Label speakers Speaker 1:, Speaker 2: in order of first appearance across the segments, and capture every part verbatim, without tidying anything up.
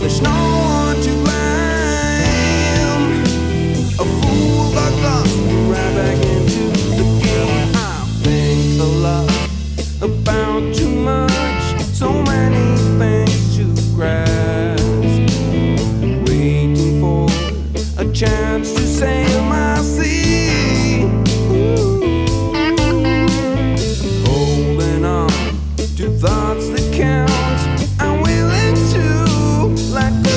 Speaker 1: there's no one to blame. A fool got lost, right back into the game. I think a lot about too much, so many things to grasp, waiting for a chance to sail my sea. Ooh. Holding on to thoughts that count, I'm willing to let go.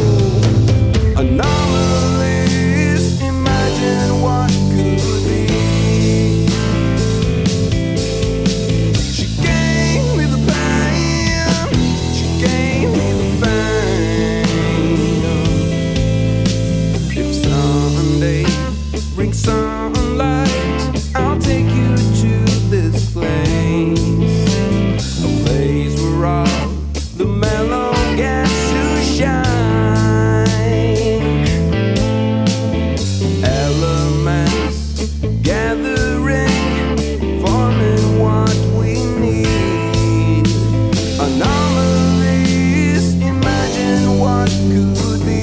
Speaker 1: Anomalies, imagine what could be. She gave me the pain, she gave me the fame. If someday brings sunlight, I'll take you to this place, a place where all the mellow gets to shine. Elements gathering, forming what we need. Anomalies, imagine what could be.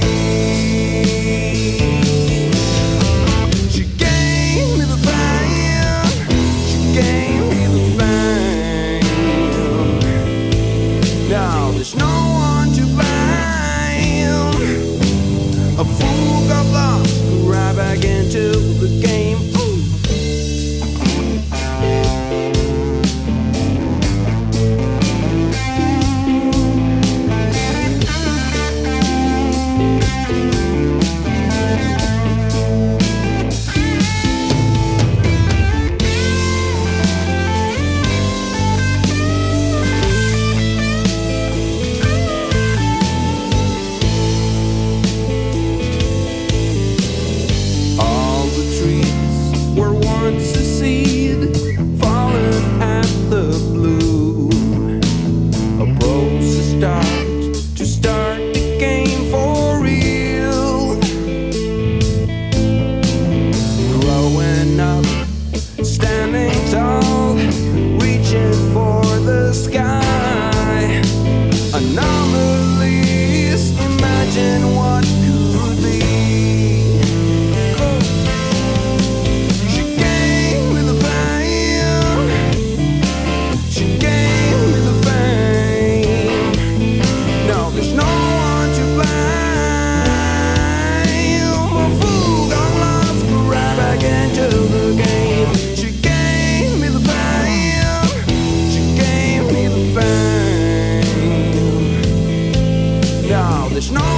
Speaker 1: She gave me the pain, she gave me the fame. Now there's no one to blame. A fool got lost, right back into the game. Ooh. All the trees were once a seed, fallen at the bloom. Approach the start to start the game for real. Growing up, standing tall, reaching for the sky. Anomalies, imagine what could be. She gave me the pain, she gave me the fame. Now there's no one to blame. A fool got lost, right back into the game. She gave me the pain, she gave me the fame. Now there's no